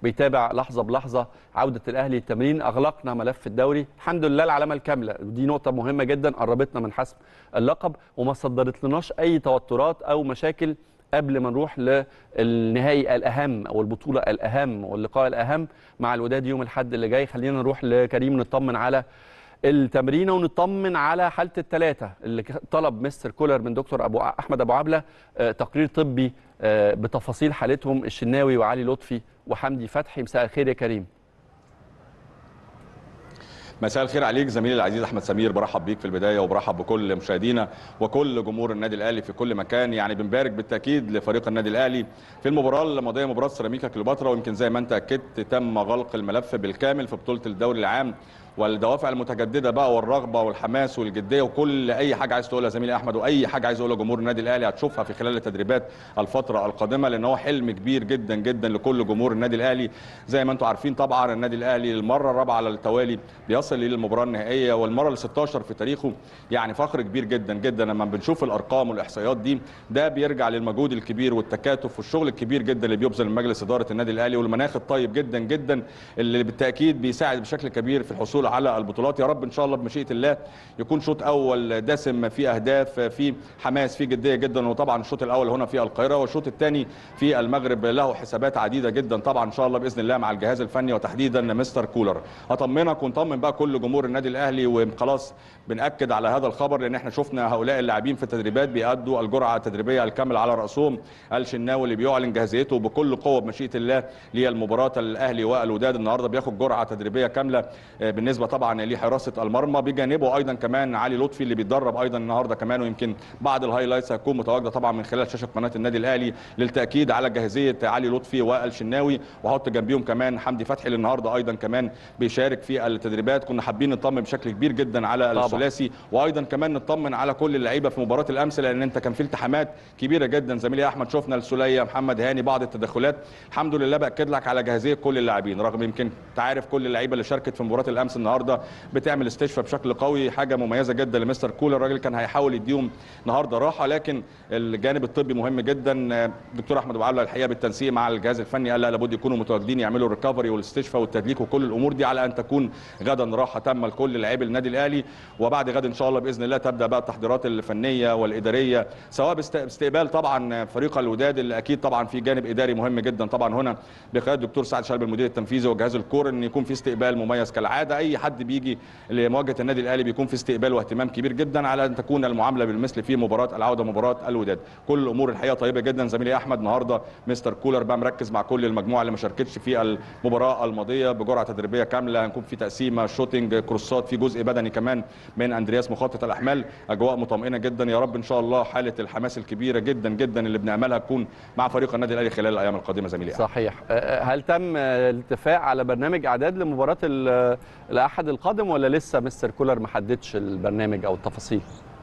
بيتابع لحظه بلحظه عوده الاهلي التمرين. اغلقنا ملف الدوري الحمد لله العلامه الكامله، ودي نقطه مهمه جدا قربتنا من حسم اللقب وما صدرت لناش اي توترات او مشاكل قبل ما نروح للنهائي الاهم او البطوله الاهم واللقاء الاهم مع الوداد يوم الاحد اللي جاي. خلينا نروح لكريم نطمن على التمرينه ونطمن على حاله الثلاثه اللي طلب مستر كولر من دكتور احمد ابو عبله تقرير طبي بتفاصيل حالتهم، الشناوي وعلي لطفي وحمدي فتحي. مساء الخير يا كريم. مساء الخير عليك زميلي العزيز احمد سمير، برحب بيك في البدايه وبرحب بكل مشاهدينا وكل جمهور النادي الاهلي في كل مكان. يعني بنبارك بالتاكيد لفريق النادي الاهلي في المباراه الماضيه، مباراه سيراميكا كليوباترا، ويمكن زي ما انت اكدت تم غلق الملف بالكامل في بطوله الدوري العام، والدوافع المتجدده بقى والرغبه والحماس والجديه وكل اي حاجه عايز تقولها زميلي احمد، واي حاجه عايز اقولها جمهور النادي الاهلي هتشوفها في خلال التدريبات الفتره القادمه، لان هو حلم كبير جدا جدا لكل جمهور النادي الاهلي. زي ما انتم عارفين طبعا النادي الاهلي المره الرابعه على التوالي بيصل للمباراه النهائيه والمره ال 16 في تاريخه، يعني فخر كبير جدا جدا لما بنشوف الارقام والاحصائيات دي. ده بيرجع للمجهود الكبير والتكاتف والشغل الكبير جدا اللي بيبذل مجلس اداره النادي الاهلي والمناخ الطيب جدا جدا اللي بالتاكيد بيساعد بشكل كبير في الحصول على البطولات. يا رب ان شاء الله بمشيئه الله يكون شوط اول دسم في اهداف، في حماس، في جديه جدا، وطبعا الشوط الاول هنا في القاهره والشوط الثاني في المغرب له حسابات عديده جدا طبعا ان شاء الله باذن الله مع الجهاز الفني وتحديدا مستر كولر. اطمنك ونطمن بقى كل جمهور النادي الاهلي، وخلاص بناكد على هذا الخبر لان احنا شفنا هؤلاء اللاعبين في التدريبات بيأدوا الجرعه التدريبيه الكامله على راسهم الشناوي اللي بيعلن جاهزيته بكل قوه بمشيئه الله للمباراه الاهلي والوداد. النهارده بياخد جرعه تدريبيه كامله بالنسبه طبعا لحراسه المرمى، بجانبه ايضا كمان علي لطفي اللي بيتدرب ايضا النهارده كمان، ويمكن بعض الهايلايتس هتكون متواجده طبعا من خلال شاشه قناه النادي الاهلي للتاكيد على جاهزيه علي لطفي والشناوي، وهحط جنبيهم كمان حمدي فتحي اللي النهارده ايضا كمان بيشارك في التدريبات. كنا حابين نطمن بشكل كبير جدا على الثلاثي، وايضا كمان نطمن على كل اللعيبه في مباراه الامس، لان انت كان في التحامات كبيره جدا زميلي احمد، شفنا السوليه محمد هاني بعض التدخلات. الحمد لله باكد لك على جاهزيه كل اللاعبين، رغم يمكن انت عارف كل اللعيبه اللي شاركت في مباراه الامس النهارده بتعمل استشفاء بشكل قوي، حاجه مميزه جدا لمستر كولر. الراجل كان هيحاول يديهم النهارده راحه، لكن الجانب الطبي مهم جدا. الدكتور احمد ابو عبله الحقيقه بالتنسيق مع الجهاز الفني قال لا لابد يكونوا متواجدين يعملوا الريكفري والاستشفاء والتدليك وكل الامور دي على ان تكون غدا راحه تامه لكل لاعبي النادي الاهلي. وبعد غد ان شاء الله باذن الله تبدا بقى التحضيرات الفنيه والاداريه، سواء باستقبال طبعا فريق الوداد اللي اكيد طبعا في جانب اداري مهم جدا طبعا هنا بقياده الدكتور سعد شلبي المدير التنفيذي وجهاز الكوره، ان يكون في استقبال مميز كالعاده. اي حد بيجي لمواجهه النادي الاهلي بيكون في استقبال واهتمام كبير جدا على ان تكون المعامله بالمثل في مباراه العوده مباراه الوداد. كل الامور الحقيقه طيبه جدا زميلي احمد. النهارده مستر كولر بقى مركز مع كل المجموعه اللي ما شاركتش في المباراه الماضيه بجرعه تدريبيه كامله، هنكون في تقسيمه شوتنج كروسات، في جزء بدني كمان من اندرياس مخطط الاحمال، اجواء مطمئنه جدا. يا رب ان شاء الله حاله الحماس الكبيره جدا جدا اللي بنعملها تكون مع فريق النادي الاهلي خلال الايام القادمه زميلي أحمد. صحيح. هل تم الاتفاق على برنامج اعداد لمباراه الاحد القادم ولا لسه مستر كولر ما حددش البرنامج او التفاصيل؟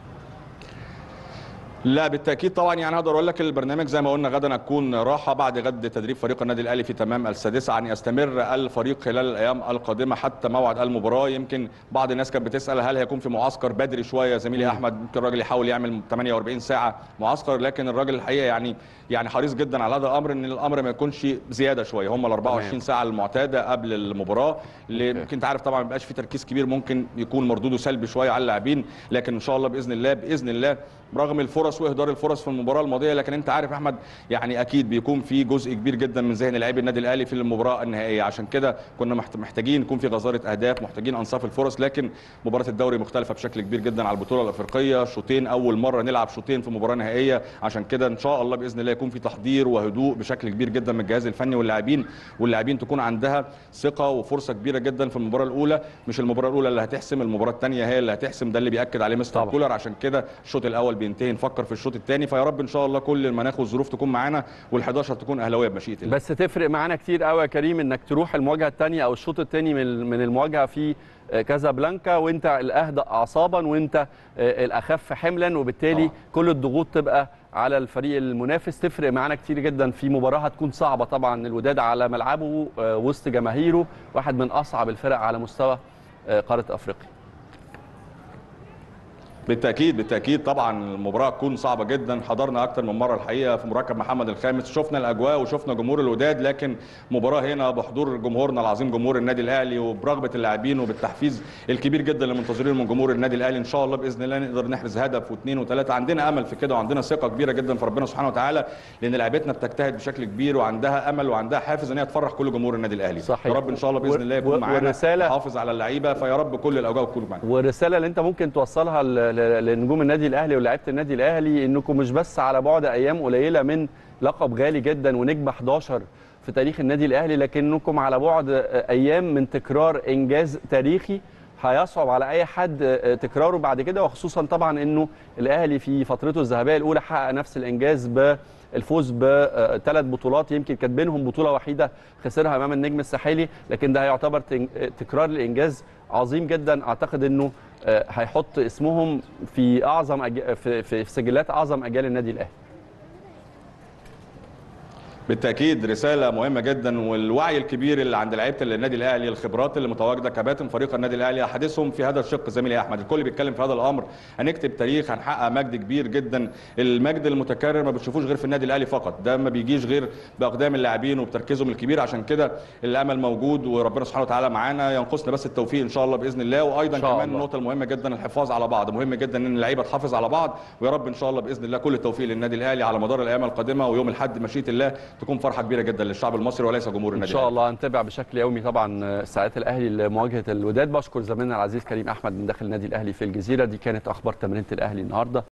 لا بالتاكيد طبعا، يعني هقدر اقول لك البرنامج زي ما قلنا غدا هتكون راحه، بعد غد تدريب فريق النادي الاهلي في تمام السادسه ان يستمر الفريق خلال الايام القادمه حتى موعد المباراه. يمكن بعض الناس كانت بتسال هل هيكون في معسكر بدري شويه زميلي احمد، ممكن الراجل يحاول يعمل 48 ساعه معسكر، لكن الراجل الحقيقه يعني حريص جدا على هذا الامر ان الامر ما يكونش زياده شويه، هم ال 24 ساعه المعتاده قبل المباراه اللي يمكن انت عارف طبعا ما بيبقاش في تركيز كبير، ممكن يكون مردوده سلبي شويه على اللاعبين، لكن ان شاء الله باذن الله رغم الفرص واهدار الفرص في المباراه الماضيه، لكن انت عارف احمد يعني اكيد بيكون في جزء كبير جدا من ذهن لاعبي النادي الاهلي في المباراه النهائيه، عشان كده كنا محتاجين يكون في غزاره اهداف، محتاجين انصاف الفرص. لكن مباراه الدوري مختلفه بشكل كبير جدا على البطوله الافريقيه، شوطين اول مره نلعب شوطين في مباراه نهائيه، عشان كده ان شاء الله باذن الله يكون في تحضير وهدوء بشكل كبير جدا من الجهاز الفني واللاعبين تكون عندها ثقه وفرصه كبيره جدا في المباراه الاولى، مش المباراه الاولى اللي هتحسم، المباراه الثانيه هي اللي هتحسم، ده اللي بياكد عليه مستر كولر. عشان كده الشوط الاول بينتهي نفكر في الشوط الثاني، فيا رب ان شاء الله كل المناخ والظروف تكون معانا وال11 تكون اهلاويه بمشيئه الله. بس تفرق معانا كتير قوي يا كريم انك تروح المواجهه الثانيه او الشوط الثاني من المواجهه في كازابلانكا وانت الاهدى اعصابا وانت الاخف حملا، وبالتالي كل الضغوط تبقى على الفريق المنافس. تفرق معانا كتير جدا في مباراه هتكون صعبه طبعا، الوداد على ملعبه وسط جماهيره، واحد من اصعب الفرق على مستوى قاره افريقيا. بالتاكيد طبعا المباراه تكون صعبه جدا. حضرنا اكتر من مره الحقيقه في مركب محمد الخامس، شفنا الاجواء وشفنا جمهور الوداد، لكن مباراه هنا بحضور جمهورنا العظيم جمهور النادي الاهلي وبرغبه اللاعبين وبالتحفيز الكبير جدا اللي منتظرينه من جمهور النادي الاهلي، ان شاء الله باذن الله نقدر نحرز هدف واثنين وثلاثه. عندنا امل في كده وعندنا ثقه كبيره جدا في ربنا سبحانه وتعالى، لان لعيبتنا بتجتهد بشكل كبير وعندها امل وعندها حافز ان هي تفرح كل جمهور النادي الاهلي. صحيح. يا رب ان شاء الله باذن الله يكون معانا حافظ على اللعيبه، فيا رب كل الاوجاع تكون معانا. والرساله اللي انت ممكن توصلها لنجوم النادي الاهلي ولاعيبه النادي الاهلي، انكم مش بس على بعد ايام قليله من لقب غالي جدا ونجم 11 في تاريخ النادي الاهلي، لكنكم على بعد ايام من تكرار انجاز تاريخي هيصعب على اي حد تكراره بعد كده، وخصوصا طبعا انه الاهلي في فترته الذهبيه الاولى حقق نفس الانجاز بالفوز بثلاث بطولات، يمكن كانت بينهم بطوله وحيده خسرها امام النجم الساحلي، لكن ده هيعتبر تكرار الانجاز عظيم جدا. اعتقد انه هيحط اسمهم في اعظم في سجلات اعظم اجيال النادي الاهلي. بالتاكيد رساله مهمه جدا، والوعي الكبير اللي عند لعيبه النادي الاهلي، الخبرات اللي متواجده، كباتن فريق النادي الاهلي احاديثهم في هذا الشق. زميلي احمد الكل بيتكلم في هذا الامر، هنكتب تاريخ، هنحقق مجد كبير جدا. المجد المتكرر ما بتشوفوش غير في النادي الاهلي فقط، ده ما بيجيش غير باقدام اللاعبين وبتركيزهم الكبير. عشان كده الامل موجود وربنا سبحانه وتعالى معانا، ينقصنا بس التوفيق ان شاء الله باذن الله. وايضا كمان النقطه المهمه جدا الحفاظ على بعض، مهم جدا ان اللعيبه تحافظ على بعض، ويا رب ان شاء الله باذن الله كل التوفيق للنادي الاهلي على مدار الايام القادمه، ويوم الاحد مشيئه الله تكون فرحه كبيره جدا للشعب المصري وليس جمهور النادي. ان شاء الله هنتابع بشكل يومي طبعا ساعات الاهلي لمواجهه الوداد. بشكر زميلنا العزيز كريم احمد من داخل النادي الاهلي في الجزيره. دي كانت اخبار تمرينه الاهلي النهارده.